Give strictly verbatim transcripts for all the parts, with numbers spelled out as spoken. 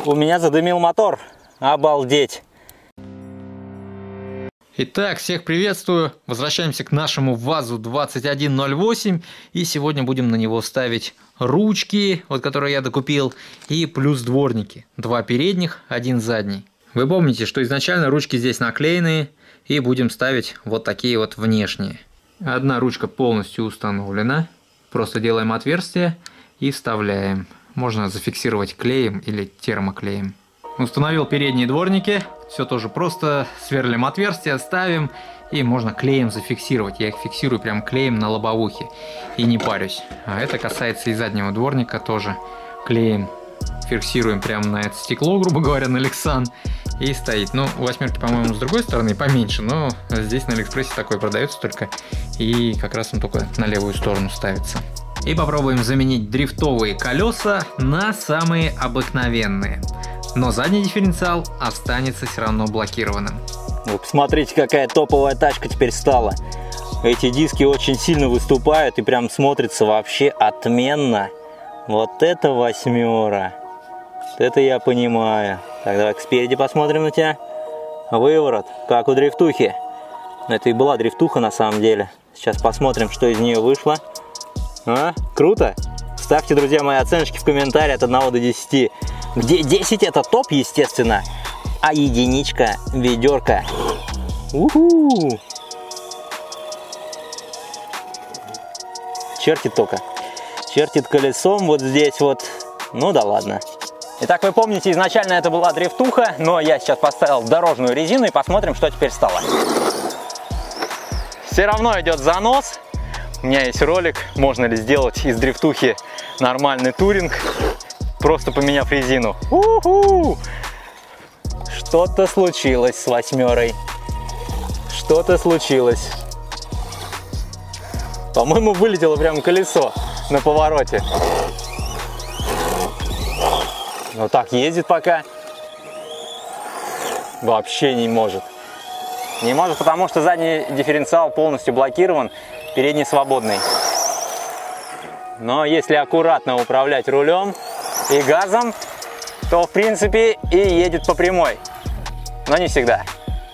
У меня задымил мотор. Обалдеть. Итак, всех приветствую. Возвращаемся к нашему ВАЗу двадцать один ноль восемь. И сегодня будем на него ставить ручки, вот которые я докупил, и плюс дворники. Два передних, один задний. Вы помните, что изначально ручки здесь наклеенные, и будем ставить вот такие вот внешние. Одна ручка полностью установлена. Просто делаем отверстие и вставляем. Можно зафиксировать клеем или термоклеем. Установил передние дворники. Все тоже просто. Сверлим отверстия, ставим. И можно клеем зафиксировать. Я их фиксирую прям клеем на лобовухе. И не парюсь. А это касается и заднего дворника тоже. Клеем фиксируем прямо на это стекло, грубо говоря, на Лексан. И стоит. Ну, у восьмерки, по-моему, с другой стороны поменьше. Но здесь на Алиэкспрессе такой продается только. И как раз он только на левую сторону ставится. И попробуем заменить дрифтовые колеса на самые обыкновенные. Но задний дифференциал останется все равно блокированным. Вы посмотрите, какая топовая тачка теперь стала. Эти диски очень сильно выступают и прям смотрится вообще отменно. Вот это восьмера. Вот это я понимаю. Так, давай спереди посмотрим на тебя. Выворот, как у дрифтухи. Это и была дрифтуха на самом деле. Сейчас посмотрим, что из нее вышло. А, круто! Ставьте, друзья мои, оценочки в комментарии от одного до десяти. Где десять это топ, естественно, а единичка ведерко. У-ху! Чертит только. Чертит колесом вот здесь вот. Ну да ладно. Итак, вы помните, изначально это была дрифтуха, но я сейчас поставил дорожную резину и посмотрим, что теперь стало. Все равно идет занос. У меня есть ролик, можно ли сделать из дрифтухи нормальный туринг, просто поменяв резину. У-ху! Что-то случилось с восьмерой. Что-то случилось. По-моему, вылетело прям колесо на повороте. Но так ездит пока. Вообще не может. Не может, потому что задний дифференциал полностью блокирован. Передний свободный. Но если аккуратно управлять рулем и газом, то в принципе и едет по прямой. Но не всегда.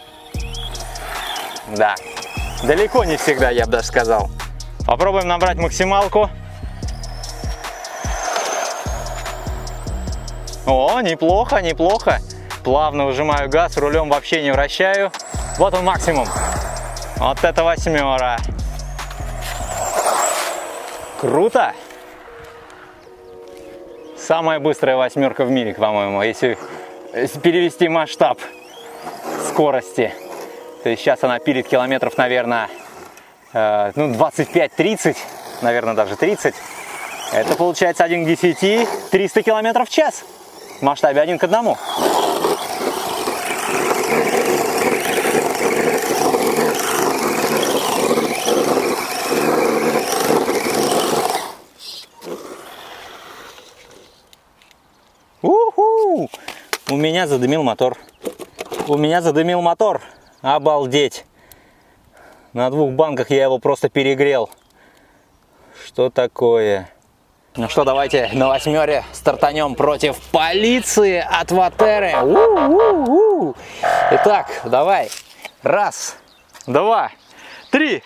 Да. Далеко не всегда, я бы даже сказал. Попробуем набрать максималку. О, неплохо, неплохо. Плавно выжимаю газ, рулем вообще не вращаю. Вот он максимум. Вот это восьмера. Круто! Самая быстрая восьмерка в мире, по-моему, если, если перевести масштаб скорости. То есть сейчас она пилит километров, наверное, э, ну, двадцать пять тридцать, наверное, даже тридцать. Это получается один к десяти, триста километров в час. В масштабе один к одному. У-ху! У меня задымил мотор. У меня задымил мотор. Обалдеть. На двух банках я его просто перегрел. Что такое? Ну что, давайте на восьмере стартанем против полиции от Ватеры. У-у-у! Итак, давай. Раз, два, три.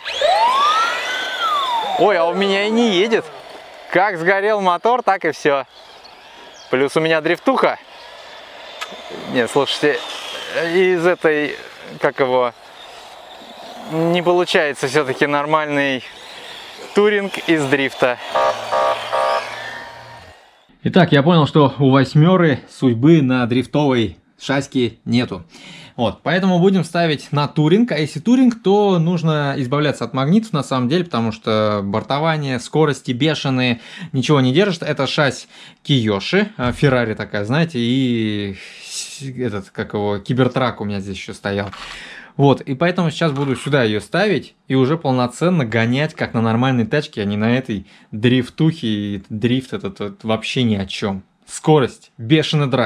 Ой, а у меня и не едет. Как сгорел мотор, так и все. Плюс у меня дрифтуха. Нет, слушайте, из этой, как его, не получается все-таки нормальный туринг из дрифта. Итак, я понял, что у восьмеры судьбы на дрифтовой шасси нету. Вот, поэтому будем ставить на туринг. А если туринг, то нужно избавляться от магнитов на самом деле, потому что бортование, скорости бешеные, ничего не держит. Это шасси Киоши, Феррари такая, знаете, и этот, как его, Кибертрак у меня здесь еще стоял. Вот, и поэтому сейчас буду сюда ее ставить и уже полноценно гонять, как на нормальной тачке, а не на этой дрифтухе. И дрифт этот, этот вообще ни о чем. Скорость, бешеный драйв.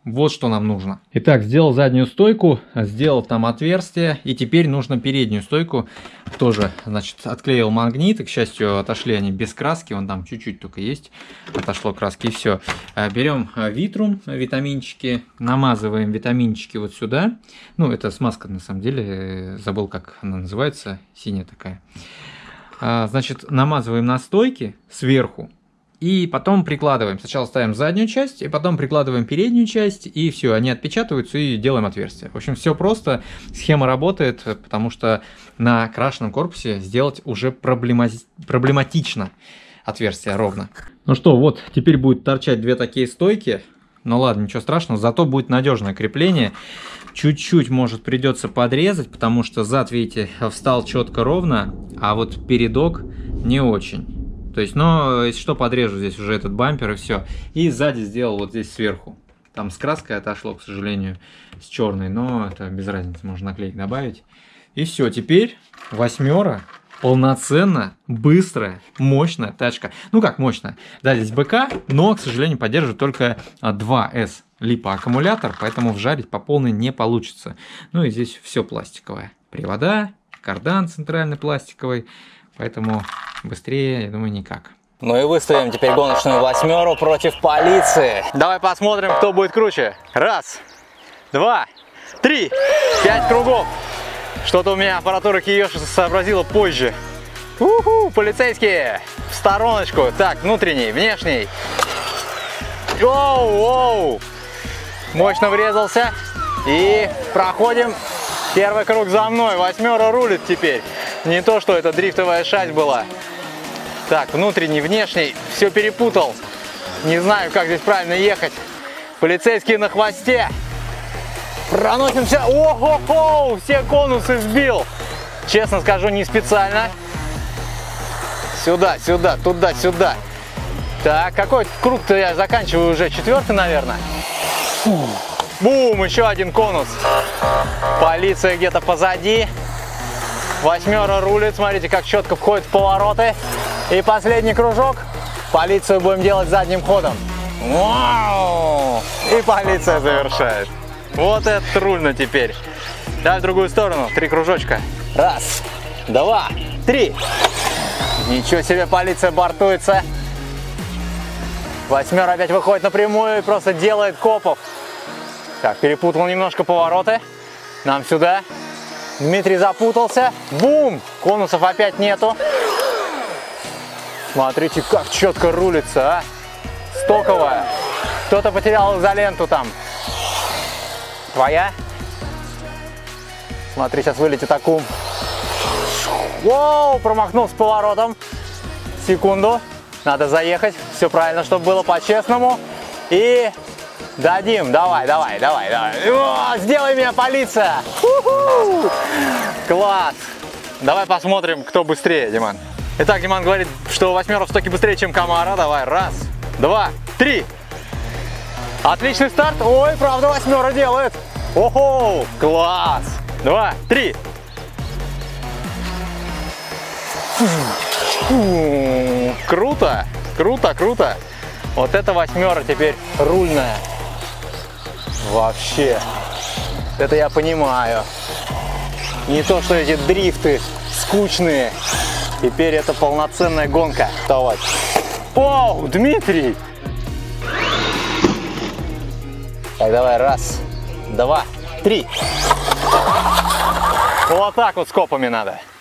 Вот что нам нужно. Итак, сделал заднюю стойку, сделал там отверстие, и теперь нужно переднюю стойку тоже, значит, отклеил магнит, и, к счастью, отошли они без краски, вон там чуть-чуть только есть, отошло краски, и все. Берем Витрум, витаминчики, намазываем витаминчики вот сюда, ну, это смазка, на самом деле, забыл, как она называется, синяя такая. Значит, намазываем на стойки сверху. И потом прикладываем. Сначала ставим заднюю часть, и потом прикладываем переднюю часть, и все, они отпечатываются, и делаем отверстие. В общем, все просто, схема работает, потому что на крашеном корпусе сделать уже проблема... проблематично отверстие ровно. Ну что, вот, теперь будет торчать две такие стойки. Ну ладно, ничего страшного, зато будет надежное крепление. Чуть-чуть, может, придется подрезать, потому что зад, видите, встал четко ровно, а вот передок не очень. То есть, но если что, подрежу здесь уже этот бампер и все. И сзади сделал вот здесь сверху. Там с краской отошло, к сожалению, с черной, но это без разницы, можно наклейки добавить. И все, теперь восьмера полноценно, быстрая, мощная тачка. Ну как мощная? Да, здесь БК, но, к сожалению, поддерживает только два эс липа аккумулятор, поэтому вжарить по полной не получится. Ну и здесь все пластиковое. Привода, кардан центральный пластиковый. Поэтому быстрее, я думаю, никак. Ну и выставим теперь гоночную восьмеру против полиции. Давай посмотрим, кто будет круче. Раз, два, три, пять кругов. Что-то у меня аппаратура Киёши сообразила позже. У-ху, полицейские, в стороночку. Так, внутренний, внешний. Оу-оу. Мощно врезался. И проходим первый круг за мной. Восьмера рулит теперь. Не то, что это дрифтовая шась была. Так, внутренний, внешний, все перепутал. Не знаю, как здесь правильно ехать. Полицейские на хвосте. Проносимся. О-хо-хо! Все конусы сбил. Честно скажу, не специально. Сюда, сюда, туда, сюда. Так, какой круг-то я заканчиваю уже? Четвертый, наверное. Фу. Бум! Еще один конус. Полиция где-то позади. Восьмера рулит, смотрите, как четко входит в повороты. И последний кружок. Полицию будем делать задним ходом. Вау! И полиция завершает. Вот это трудно теперь. Давай в другую сторону. Три кружочка. Раз, два, три. Ничего себе, полиция бортуется. Восьмера опять выходит напрямую и просто делает копов. Так, перепутал немножко повороты. Нам сюда. Дмитрий запутался. Бум! Конусов опять нету. Смотрите, как четко рулится, а. Стоковая. Кто-то потерял изоленту там. Твоя? Смотри, сейчас вылетит аккум. Воу, промахнулся поворотом. Секунду. Надо заехать. Все правильно, чтобы было по-честному. И дадим. Давай, давай, давай, давай. О, сделай меня, полиция. У-ху! Класс. Давай посмотрим, кто быстрее, Диман. Итак, Диман говорит, что восьмера в стоке быстрее, чем Камара. Давай, раз, два, три. Отличный старт. Ой, правда, восьмера делает. Охо, класс. Два, три. Круто, круто, круто. Вот эта восьмера теперь рульная. Вообще. Это я понимаю. Не то, что эти дрифты скучные. Теперь это полноценная гонка. Давай. Оу, Дмитрий! Так, давай, раз, два, три. Вот так вот с копами надо.